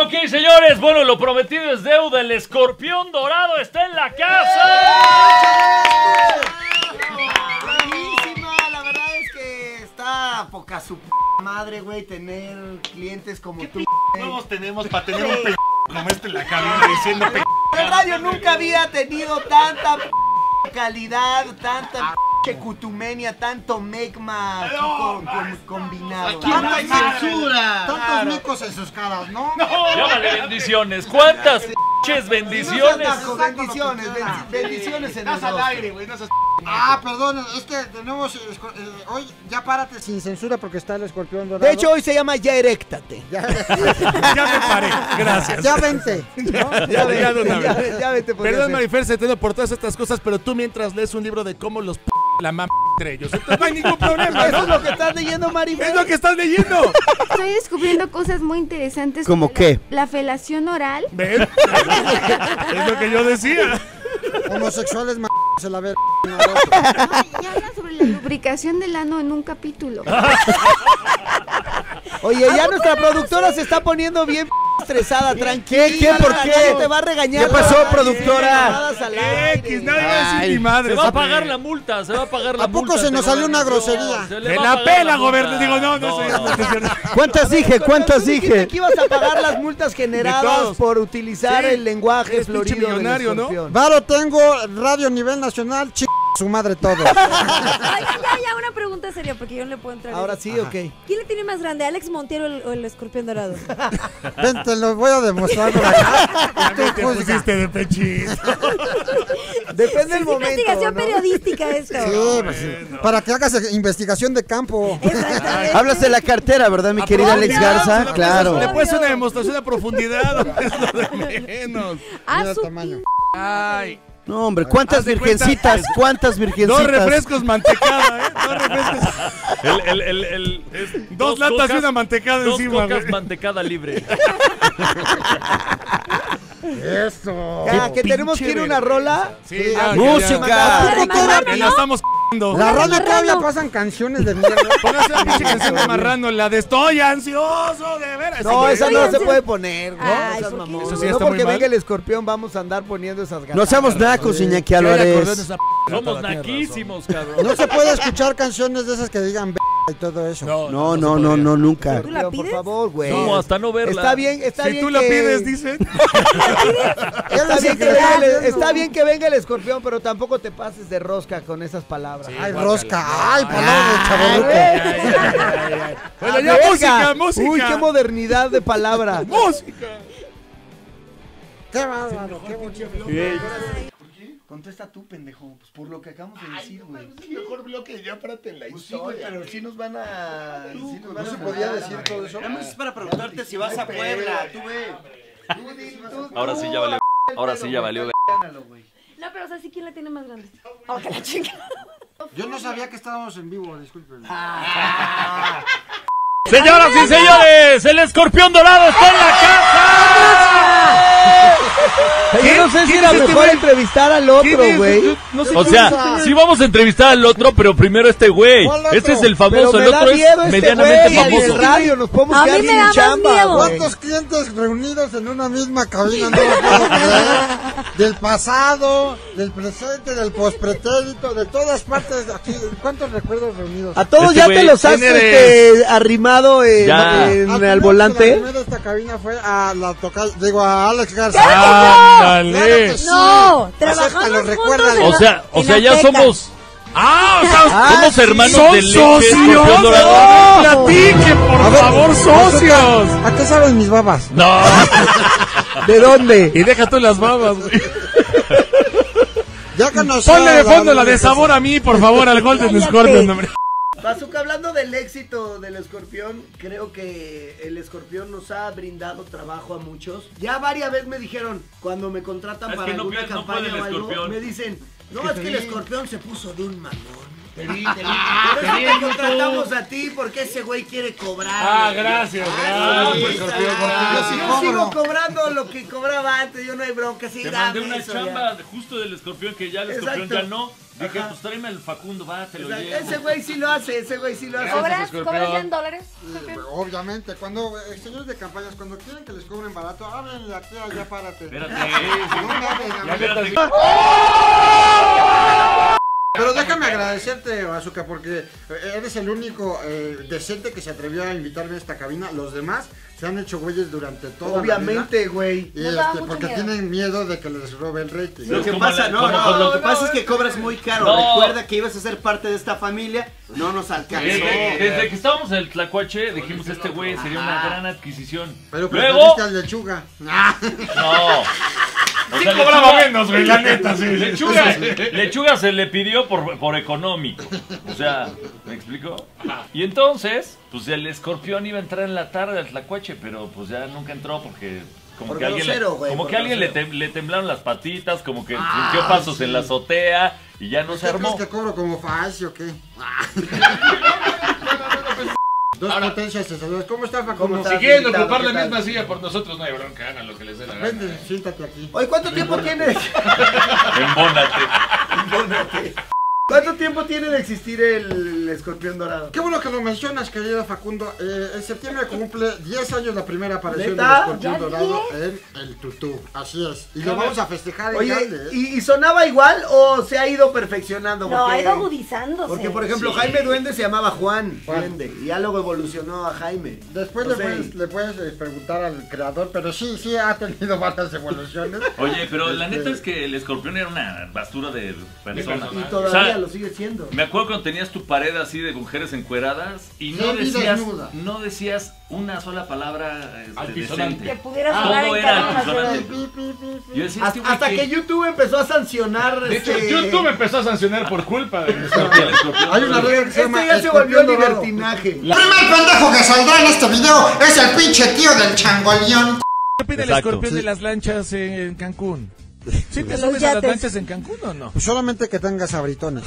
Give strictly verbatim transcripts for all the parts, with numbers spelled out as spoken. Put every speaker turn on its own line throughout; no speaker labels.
Ok, señores, bueno, lo prometido es deuda. El escorpión dorado está en la casa.
Buenísima, la verdad es que está poca su p madre, güey, tener clientes como tú.
Todos tenemos para tener un p como este en la cabina diciendo p.
El radio nunca había tenido tanta p calidad, tanta p cutumenia, tanto megma aquí con, con, combinado.
¡Tanta censura!
Tantos micos en sus caras, ¿no?
Llámale bendiciones. ¿Cuántas pinches bendiciones?
Bendiciones, bendiciones, bendiciones en el
Estás al
rostro.
aire, güey, no seas
Ah, perdón, es que tenemos eh, hoy ya párate sin censura porque está el escorpión dorado.
De hecho, hoy se llama Ya Eréctate.
ya,
Ya me paré, gracias.
ya vente, ¿no?
Ya,
Ya,
vete,
ya de una
ya,
vez.
ya vete, podría
Perdón,
ser.
Marifer, se entiendo por todas estas cosas, pero tú mientras lees un libro de cómo los p la mamá entre ellos. Entonces no hay ningún problema,
Eso
¿no?
es lo que estás leyendo, Maribel.
Es lo que estás leyendo.
Estoy descubriendo cosas muy interesantes.
¿Cómo
sobre
qué?
La, la felación oral.
¿Ven? Es lo que yo decía.
Homosexuales m se la ver.
Y habla sobre la lubricación del ano en un capítulo.
Oye, ya nuestra productora se está poniendo bien estresada, tranquila.
¿Qué? ¿Qué? ¿Por qué?
Nadie te va a regañar.
¿Qué pasó,
Ay,
productora?
llamadas al aire.
X, nadie va a decir ni madre.
Se va a pagar la multa, se va a pagar la
¿A poco
multa.
se nos
de
salió una
gobernación.
grosería?
Se le
De
va a
la
pagar
pela,
multa.
gobernador. Digo, no, no, eso ya no es cierto.
¿Cuántas dije?
Cuando
¿Cuántas
tú dijiste
dije?
que ibas a pagar las multas generadas
todos.
por utilizar
Sí.
el lenguaje
Eres pinche
florido del
millonario, ¿no?
escorpión.
Varo tengo, radio a nivel nacional, ch su madre todo.
Oigan, ya, ya, una pregunta seria, porque yo no le puedo entrar.
Ahora
en-
sí, ok.
¿Quién le tiene más grande, Alex Montiero o el, o el escorpión dorado?
Ven, te lo voy a demostrar por acá.
Ya te
juzga.
pusiste de pechito.
Depende del
Es
momento,
investigación
¿no?
periodística esto.
Sí, pues, sí, para que hagas investigación de campo.
Exactamente.
Hablas de la cartera, ¿verdad, mi querida Alex Garza?
Le
Claro.
puedes- Le puedes hacer una demostración de profundidad. Es lo de menos.
Ah,
Mira el
su
tamaño.
pin-
Ay.
No, hombre, ¿cuántas
Haz de cuenta-
virgencitas? ¿Cuántas
Dos
virgencitas?
refrescos mantecada, ¿eh? Dos refrescos.
El, el, el, el, es
Dos latas y una mantecada
Dos
encima,
cocas
güey.
mantecada libre.
Eso.
Ya, que tenemos que ir a una rola.
Sí, ya,
Música.
ya,
¿A poco
ya.
todavía
Que la estamos c***ando.
La radio
Marrano.
todavía pasan canciones de mierda.
Póngase la pinche canción de Marrano, la de Estoy ansioso, de veras.
No,
Sí,
esa
güey.
no
Oigan,
se
sí.
puede poner, ¿no?
Ay,
Esas
¿por qué
mamón.
Eso sí
No
está muy
porque
mal.
venga el escorpión vamos a andar poniendo esas ganas.
No seamos nacos, Iñaki
Yo era acordé de
Álvarez.
esa p-
Somos
gata, tienes
naquísimos, cabrón.
No se puede escuchar canciones de esas que digan b y todo eso.
razón.
No, no,
se
no,
podría.
no, nunca.
¿Tú la
Por
pides?
favor, güey.
No, hasta no verla.
Está bien, está
Si
bien
tú la
que-
pides, dicen.
Está bien, que venga el, está bien que venga el escorpión, pero tampoco te pases de rosca con esas palabras.
Ay,
guácala.
rosca. Ay, palabra de
Ay,
chavorruco.
Bueno,
¡Ah,
ya
verga!
música, música.
Uy, qué modernidad de palabra.
Música.
Qué bárbaro, qué bonito.
Contesta tú, pendejo. Pues por lo que acabamos de decir, güey.
mejor bloque ya párate en la
Pues sí, güey, pero sí nos van a... sí nos van
¿No
a
se podía
mandar,
decir
güey.
todo eso?
Nada más es para preguntarte si vas a Puebla. Tú ve.
Tú di- tú-
Ahora sí ya valió. Ahora sí ya valió.
Gánalo, güey.
No, pero o sea, ¿sí quién la tiene más grande? Oh, que la chica.
Yo no sabía que estábamos en vivo, disculpen.
Señoras y señores, el escorpión dorado está en la casa.
Yo no sé si
¿Quién
era
es este
mejor
güey?
entrevistar al
¿Quién
otro,
es?
güey.
Yo no sé
O
quién
sea,
es.
sí vamos a entrevistar al otro, pero primero este güey.
¿Cuál otro?
Este es el
Pero
famoso,
me
el
da
otro
miedo
es
este
medianamente
güey, en el
famoso.
radio nos podemos
A
quedar
mí me
sin
da más
chamba,
miedo.
güey.
¿Cuántos clientes reunidos en una misma cabina? No lo puedo creer. Del pasado, del presente, del pospretérito, de todas partes. Aquí, ¿cuántos recuerdos reunidos?
A todos
Este
ya
güey,
te los has
¿quién eres?
este, arrimado en,
Ya.
en-
Al
al
primero
volante.
que la primera de esta cabina fue a la toca, digo a Alex Garza.
Ándale.
Claro que sí.
No,
Acepta,
trabajamos
lo
juntos
recuerda.
en
O
la-
sea, o
en
sea,
la
ya
teca.
somos. Ah, o sea,
Ah,
somos
sí.
hermanos
Son
de leche,
socios.
escorpión dorado.
Platiquen, por
A ver,
favor, socios.
¿A qué saben mis babas?
No.
¿De dónde?
Y deja tú las babas, güey.
Ya que nos
Ponle de
ha-
fondo la de sabor a mí, por favor, al Golden
Cállate.
Scorpion, hombre.
Bazooka, hablando del éxito del escorpión, creo que el escorpión nos ha brindado trabajo a muchos. Ya varias veces me dijeron, cuando me contratan
Es
para
que no
alguna
puede- no
campaña
puede el
o algo,
escorpión.
me dicen, no, es que el escorpión se puso de un mamón.
Te vi, te vi.
Por
Te
eso
vi
te
en
contratamos
YouTube.
a ti, porque ese güey quiere cobrar.
Ah,
güey.
gracias,
Ah,
gracias,
sí,
escorpión,
está.
gracias.
Yo,
cobro.
sigo cobrando lo que cobraba antes, yo no hay bronca, sí,
Te
dame
mandé una
eso,
chamba
ya.
de- justo del escorpión que ya el escorpión
Exacto.
ya no. Dije,
Ajá.
pues tráeme el Facundo, va, te lo
Exacto,
llevo.
ese güey sí lo hace, ese güey sí lo hace.
¿Cobras?
escorpión.
¿Cobras ya en dólares?
Obviamente, cuando eh, señores de campañas, cuando quieren que les cobren barato, háblenle aquí, allá, párate.
Espérate.
No me hablen a
Ya,
mí.
espérate.
Pero déjame agradecerte, Bazooka, porque eres el único eh, decente que se atrevió a invitarme a esta cabina. Los demás se han hecho güeyes durante toda
Obviamente, güey.
la vida. Y
Nos daba
este,
mucho
porque
miedo.
tienen miedo de que les robe el rating.
Lo
Es
que
como
pasa,
la-
no,
como
no,
con
lo que
los-
pasa es que cobras muy caro.
No.
Recuerda que ibas a ser parte de esta familia, no nos alcanzó.
Desde, desde que estábamos en el Tlacuache, dijimos, este güey sería una gran adquisición.
Pero
Luego,
preferiste al lechuga.
no. O
Sí
sea,
cobraba
Lechuga-
menos, güey, la neta, sí.
Lechuga, Lechuga se le pidió por, por económico. O sea, ¿me explico? Y entonces, pues el escorpión iba a entrar en la tarde al Tlacuache, pero pues ya nunca entró porque como
Por
que alguien, le,
grosero, güey,
como
por
que alguien le,
grosero.
tem- le temblaron las patitas, como que
Ah,
sintió pasos
sí.
en la azotea y ya no se
¿Qué crees
armó.
que cobro como Faci o qué? Dos potencias te saludas. ¿Cómo está, Facundo?
¿Cómo
Si
estás?
quieren
invitado,
ocupar la
¿qué tal?
misma silla por nosotros, no hay bronca, hagan lo que les dé la gana.
Vente, siéntate aquí.
Oye, ¿cuánto tiempo tienes?
Embónate.
¿Cuánto tiempo tiene de existir el escorpión dorado?
Qué bueno que lo mencionas, querido Facundo. Eh, en septiembre cumple diez años la primera aparición
¿Neta?
del escorpión
¿Ya
dorado en el Tutú. Así es. Y lo vamos a festejar en
Oye,
grande, ¿eh?
¿y, y sonaba igual o se ha ido perfeccionando?
No,
Porque-
ha ido agudizándose.
Porque, por ejemplo,
Sí.
Jaime Duende se llamaba Juan,
Juan.
Duende, y ya luego evolucionó a Jaime.
Después
No
le,
sé.
puedes, le puedes eh, preguntar al creador, pero sí, sí ha tenido varias evoluciones.
Oye, pero la
Este,
neta es que el escorpión era una basura de persona.
Y
O
todavía
sea,
lo sigue siendo.
me acuerdo cuando tenías tu pared así de mujeres encueradas y no
Sí, y
decías,
desnuda.
no decías una sola palabra este,
Altisonante.
Que
decente.
pudiera
Ah,
sonar
todo
en
era
cada una
altisonante.
de-
pi, pi, pi, pi.
Yo decía, este
Hasta,
güey
hasta
que-
que YouTube empezó a sancionar.
De hecho,
este,
YouTube empezó a sancionar por culpa de eso.
el escorpión.
Hay una regla que se
Este
llama
ya se volvió
escorpión dorado.
libertinaje.
El primer pendejo que saldrá en este video es el pinche tío del changoleón.
¿Qué opina el
Exacto.
escorpión
Sí.
de las lanchas en, en Cancún? ¿Sí te
Los
subes a las
yates.
lanchas en Cancún o no?
Pues solamente que tengas abritones.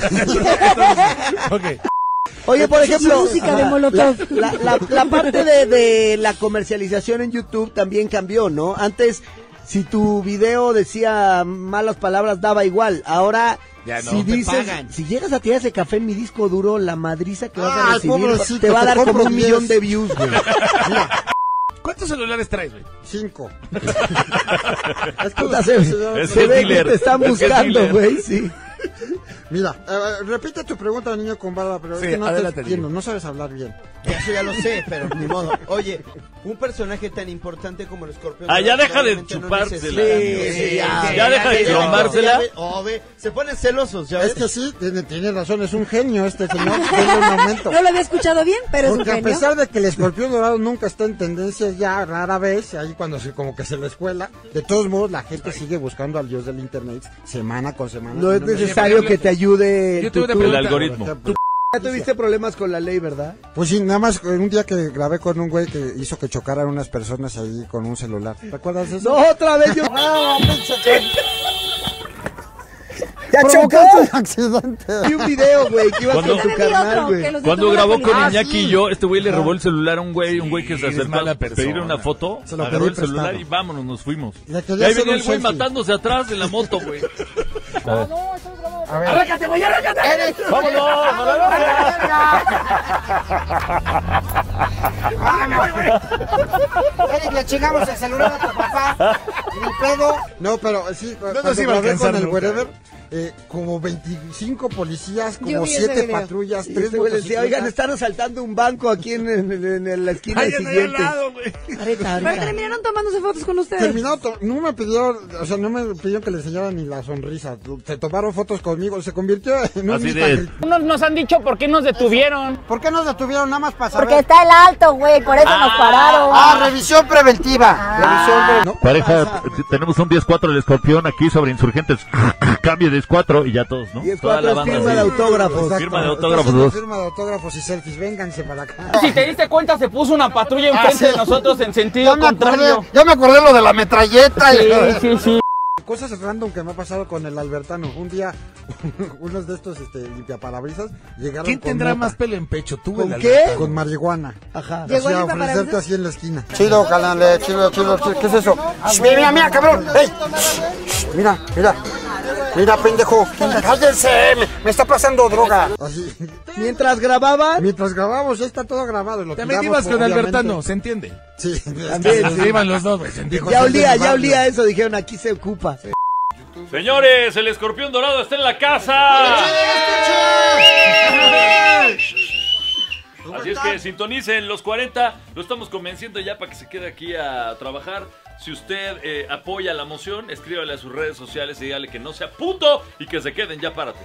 Ok.
Oye, por ejemplo,
música de
ajá,
Molotov.
La, la, la, la parte de, de la comercialización en YouTube también cambió, ¿no? Antes, si tu video decía malas palabras, daba igual. Ahora,
Ya no,
si
te
dices,
pagan.
si llegas a tirar ese café en mi disco duro, la madriza que vas a
Ay,
recibir
pobrecito,
te va a
te
dar
compro
como un
diez.
millón de views, güey.
¿Cuántos celulares traes, güey?
Cinco.
Es que se,
Es
se
que es
ve
dealer.
que te están
Es que es
buscando,
dealer.
güey, sí.
Mira, eh, repite tu pregunta, niño con barba, pero
Sí,
es que no te
adelante,
entiendo,
niño.
no sabes hablar bien.
Eso ya lo sé, pero ni modo. Oye, un personaje tan importante como el escorpión.
Ah, ya deja de
probablemente no
chupársela.
necesite-
Sí,
Sí, ya,
ya deja de
ya,
cromársela.
ya ve- oh, ve, se ponen celosos, ya
Es
ves.
que sí, tiene, tiene razón, es un genio este señor. Denle un momento.
No lo había escuchado bien, pero es un
Porque a
genio.
pesar de que el escorpión dorado nunca está en tendencia ya rara vez, ahí cuando se, como que se lo escuela, de todos modos la gente sigue buscando al dios del internet semana con semana.
No es
Si me-
necesario que te ayude.
Yo
tu-
tengo una
tu-
El
pregunta.
algoritmo.
Por
Ya tuviste problemas con la ley, ¿verdad?
Pues sí, nada más un día que grabé con un güey que hizo que chocaran unas personas ahí con un celular. ¿Te acuerdas de eso?
No, otra vez yo.
¡Ah, pinche que-
¡Ya
provocaste un accidente!
Vi un video, güey, que ibas
Cuando-
con tu
También vi
carnal,
otro,
güey.
que los
Cuando
detuvo la
grabó con
policía.
Iñaki y yo, este güey le robó el celular a un güey, un güey que se
eres
acercó
mala
a pedir
persona.
una foto,
Se lo
agarró
pedí
el celular
prestado.
y vámonos, nos fuimos.
Le
Y
quería
ahí
hacer
venía
un
el güey
selfie.
matándose atrás de la moto, güey.
A ver.
¡Arráncate, güey, arráncate!
Eric, le chingamos el celular a tu papá. Ni pedo. No, pero sí, cuando
nos iba a
grabé
alcanzar
con el
nunca.
wherever, eh, como veinticinco policías,
Yo
como
vi ese
siete
video.
patrullas,
Y
tres
este güey le decía, oigan,
motocicletas.
están asaltando un banco aquí en, en- en- en la esquina
Ay, ahí al
siguiente.
lado, güey.
Areta,
Pero
areta.
terminaron tomándose fotos con ustedes.
Terminado, to- no me pidió, o sea, no me pidió que le enseñara ni la sonrisa. Se tomaron fotos conmigo, se convirtió en un
Así
meet
de-
and greet.
Unos nos han dicho por qué nos detuvieron.
¿Por qué nos detuvieron nada más para saber?
Porque está el alto, güey, por eso nos pararon.
Ah, revisión preventiva. Revisión preventiva.
Pareja, tenemos un diez cuatro del escorpión aquí sobre insurgentes. Cambio diez cuatro y ya todos, ¿no?
Y es
Toda
cuatro
la
es
banda
firma
así.
de autógrafos.
Exacto.
Firma de
Está
autógrafos,
haciendo
dos.
Firma de autógrafos y selfies, vénganse para acá.
Si te diste cuenta, se puso una patrulla enfrente
Ah, sí.
de nosotros en sentido
Ya me acordé,
contrario.
ya me acordé lo de la metralleta.
Sí,
hija de-
sí, sí.
Cosas random que me ha pasado con el Albertano. Un día, unos de estos este, limpiaparabrisas llegaron
¿Quién
con
tendrá
mota.
más pelo en pecho, tú o
¿Con
el
qué?
Albertano?
Con marihuana.
Ajá.
Así
¿Llegó el
a ofrecerte
limpiaparabrisas?
así en la esquina. Chido, canale, chido, chido, chido. ¿Qué es eso?
Ah,
Mira, mira, cabrón. ¡Ey! Mira, mira. Mira, pendejo. Cállense, me, me está pasando droga. Así.
Mientras grababan,
Mientras grabamos, ya está todo grabado. Lo
También
tiramos,
ibas con
obviamente.
Albertano, ¿se entiende?
Sí,
También,
Se iban los dos, güey. ¿se entiende?
ya olía, ya olía eso, dijeron, aquí se ocupa.
Señores, el escorpión dorado está en la casa. Así es que sintonicen los cuarenta. Lo estamos convenciendo ya para que se quede aquí a trabajar. Si usted eh, apoya la moción, escríbale a sus redes sociales y dígale que no sea puto y que se queden. Ya párate.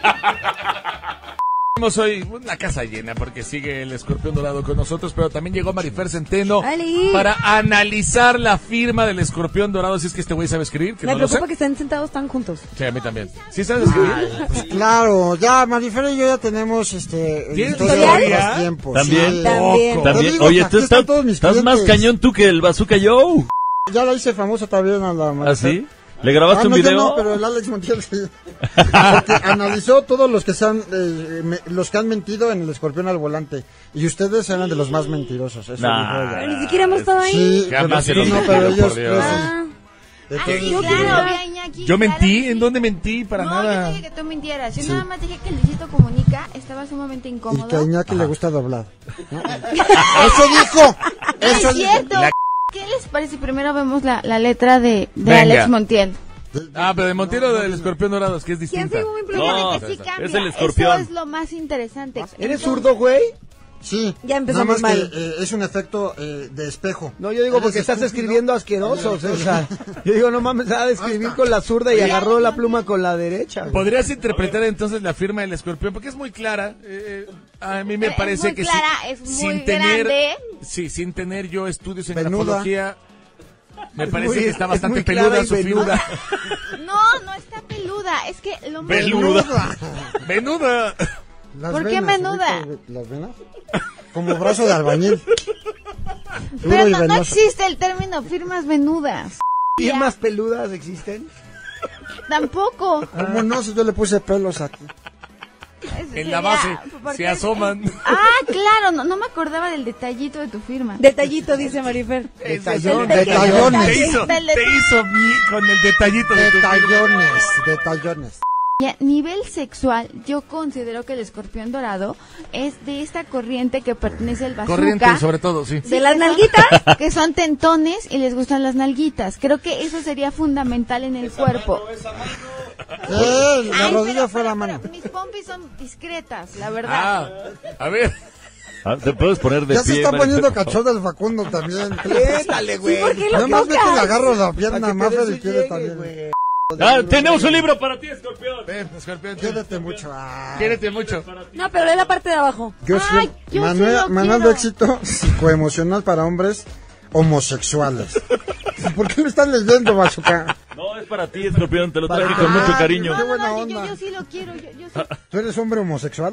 Tenemos hoy una casa llena porque sigue el escorpión dorado con nosotros, pero también llegó Marifer Centeno
¡Ali!
para analizar la firma del escorpión dorado. Si es que este güey sabe escribir, que
Me
no lo sé.
preocupa que estén sentados tan juntos.
Sí, a mí también. ¿Sí sabes escribir?
Pues claro, ya Marifer y yo ya tenemos este
¿Tienes
historia de
historial?
los tiempos.
¿También?
Sí.
También.
Te
También.
digo
Oye,
que
tú
aquí están
estás,
todos mis
estás más
clientes.
cañón tú que el Bazooka Joe.
Ya la hice famosa también a la Marifer.
¿Ah, sí? ¿Le grabaste
Ah,
un
no, yo
video?
no, pero el Alex Montiel sí. Porque analizó todos los que se han, eh, me- los que han mentido en el escorpión al volante. Y ustedes eran de los más mentirosos. Eso
Nah.
dijo ella.
Pero ni siquiera hemos estado ahí.
Sí,
Jamás
pero,
he
no,
mentido,
pero
por
ellos,
Dios.
ellos sí.
Ah,
Entonces,
Sí,
no
claro,
quiero.
vi a Iñaki,
¿Yo
claro
mentí?
que
¿En
sí.
dónde mentí? Para
No, yo
nada.
no dije que tú mintieras. Yo
Sí.
nada más dije que Luisito Comunica estaba sumamente
y
incómodo.
que a Iñaki le gusta doblar. ¿no? Eso dijo.
No
Eso
es
dijo.
cierto.
La-
¿Qué les parece? Primero vemos la, la letra de, de
Venga.
Alex Montiel.
Ah, pero de Montiel del escorpión dorado, es que es
¿Quién
distinta.
se muy
Fíjate
No,
que sí cambia.
es el escorpión.
Eso es lo más interesante.
¿Eres
Entonces,
zurdo, güey?
Sí.
Ya empezamos
nada más
mal.
que eh, es un efecto eh, de espejo.
No, yo digo
Eres
porque estás
estúpido.
escribiendo asqueroso, César. Yo digo, no mames, va a escribir con la zurda y agarró la pluma con la derecha. güey.
¿Podrías interpretar entonces la firma del escorpión? Porque es muy clara. eh, eh, a mí me
Es
parece
muy
que
clara,
sí-
es muy
sin tener,
grande.
sí, sin tener yo estudios en
Venuda.
grafología, me
Es
parece
muy-
que está
es
bastante
muy clara
peluda
y
su
venuda.
firma.
No, no está peluda. Es que lo más...
Peluda. Venuda.
Las
¿Por qué
venas,
menuda?
¿ubicas ¿Las venas? Como brazo de albañil. Duro
Pero
y
no, no
venoso.
existe el término firmas venudas.
¿Firmas peludas existen?
Tampoco.
¿Cómo no? Si yo le puse pelos aquí.
Ese
En la
sería-
base
porque-
se asoman.
Ah, claro, no, no me acordaba del detallito de tu firma.
Detallito, dice Marifer.
Detallón,
Te
detallones.
hizo,
Del-
te hizo mi- con el detallito de tu firma.
Detallones, detallones.
Y a nivel sexual, yo considero que el escorpión dorado es de esta corriente que pertenece al bazooka.
Corriente, sobre todo, sí.
Sí,
¿De las
que son-
nalguitas?
Que son tentones y les gustan las nalguitas. Creo que eso sería fundamental en el cuerpo.
Eh, la
Ay,
rodilla
pero-
fue la
pero-
mano.
pero mis pompis son discretas, la verdad.
Ah, a ver.
Ah, te puedes poner de
Ya
pie.
se está
Marifer,
poniendo
por favor.
cachón del Facundo también.
Dale, güey.
¿por qué lo
Nada más ve
tocas?
que le agarro la
Para
pierna
que
a Maffer
te
y
des un
quiere
llegue,
también.
güey.
Ah, tenemos un libro para ti, escorpión.
Ven, escorpión.
Quédate mucho. Ah.
Quiérete mucho.
No, pero lee la parte de abajo.
Yo
Ay,
sí,
yo sí
manual,
lo
manual de
quiero.
éxito psicoemocional para hombres homosexuales. ¿Por qué lo estás leyendo, Bazooka?
No, es para ti, escorpión. Te lo traigo
Ah,
con mucho cariño.
No,
Qué
no,
buena
no, yo,
onda.
yo sí lo quiero. Yo, yo sí.
¿Tú eres hombre homosexual?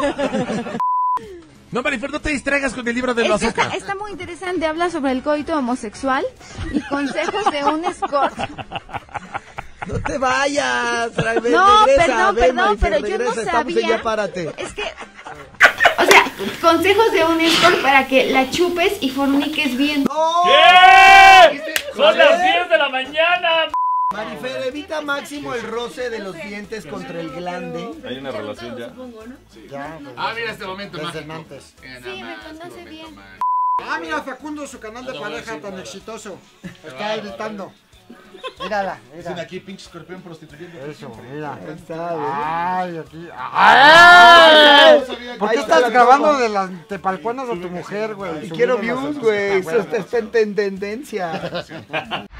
No, Marifer, no te distraigas con el libro del
Es que
bazooka.
está, está muy interesante. Habla sobre el coito homosexual y consejos de un escort.
No te vayas. tra- ve-
No,
regresa,
perdón,
ve,
perdón,
Marifer,
pero yo
regresa,
no
estamos en
sabía.
Ya párate.
Es que, o sea, consejos de un escort para que la chupes y forniques bien.
¿Qué? Son las diez de la mañana.
Marifer, evita máximo el roce de los dientes contra el glande.
Hay una relación ya.
Ya, pues,
Ah, mira este momento
desde
mágico.
antes.
Sí, me conoce bien.
Ah, mira, Facundo, su canal de pareja tan exitoso. Está editando. Mírala, mira.
Aquí, pinche escorpión prostituyendo.
Eso, mira.
Está bien.
Ay, aquí. ¡Ay! ¿Por qué
Ahí
estás
está la
grabando
toma.
de las tepalcuanas de tu mujer, güey?
Y quiero
Subiéndolas
views,
a-
güey.
Ah,
Eso
bueno.
está, está en tendencia.